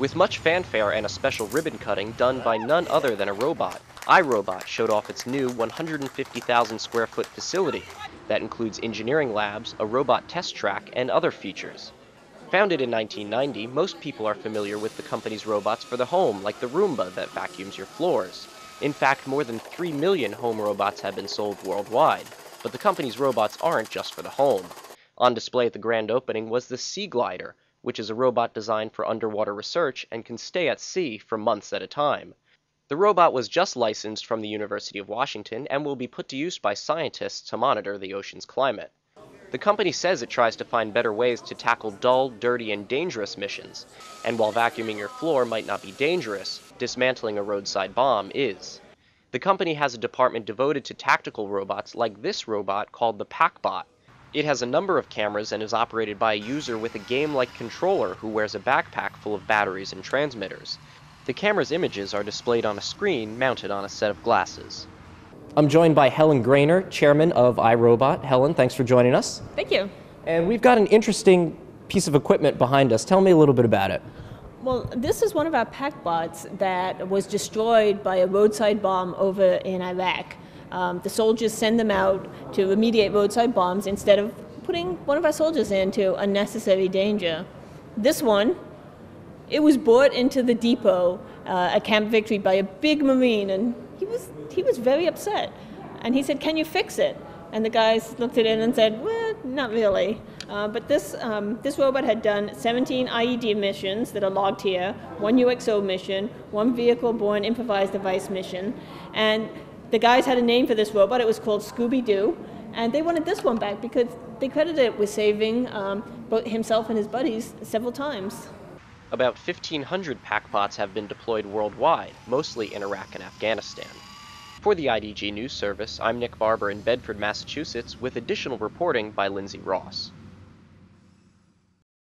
With much fanfare and a special ribbon cutting done by none other than a robot, iRobot showed off its new 150,000 square foot facility that includes engineering labs, a robot test track, and other features. Founded in 1990, most people are familiar with the company's robots for the home, like the Roomba that vacuums your floors. In fact, more than 3 million home robots have been sold worldwide, but the company's robots aren't just for the home. On display at the grand opening was the Sea Glider, which is a robot designed for underwater research and can stay at sea for months at a time. The robot was just licensed from the University of Washington and will be put to use by scientists to monitor the ocean's climate. The company says it tries to find better ways to tackle dull, dirty, and dangerous missions, and while vacuuming your floor might not be dangerous, dismantling a roadside bomb is. The company has a department devoted to tactical robots like this robot called the PackBot. It has a number of cameras and is operated by a user with a game-like controller who wears a backpack full of batteries and transmitters. The camera's images are displayed on a screen mounted on a set of glasses. I'm joined by Helen Grainer, chairman of iRobot. Helen, thanks for joining us. Thank you. And we've got an interesting piece of equipment behind us. Tell me a little bit about it. Well, this is one of our PackBots that was destroyed by a roadside bomb over in Iraq. The soldiers send them out to remediate roadside bombs instead of putting one of our soldiers into unnecessary danger. This one, it was brought into the depot at Camp Victory by a big Marine, and he was very upset. And he said, "Can you fix it?" And the guys looked at it and said, "Well, not really." But this robot had done 17 IED missions that are logged here, one UXO mission, one vehicle-borne improvised device mission, and the guys had a name for this robot. It was called Scooby-Doo, and they wanted this one back because they credited it with saving both himself and his buddies several times. About 1,500 PackBots have been deployed worldwide, mostly in Iraq and Afghanistan. For the IDG News Service, I'm Nick Barber in Bedford, Massachusetts, with additional reporting by Lindsay Ross.